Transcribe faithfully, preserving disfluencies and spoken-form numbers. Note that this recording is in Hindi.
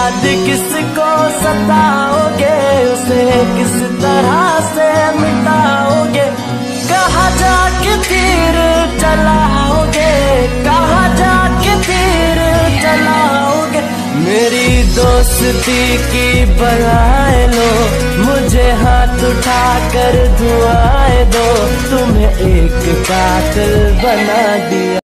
बाद किसको सताओगे, उसे किस तरह से मिटाओगे, कहाँ जाके तीर चलाओगे, कहाँ जाके तीर चलाओगे। मेरी दोस्ती की बधाई लो, मुझे हाथ उठाकर दुआएं दो, तुम्हें एक कातिल बना दिया।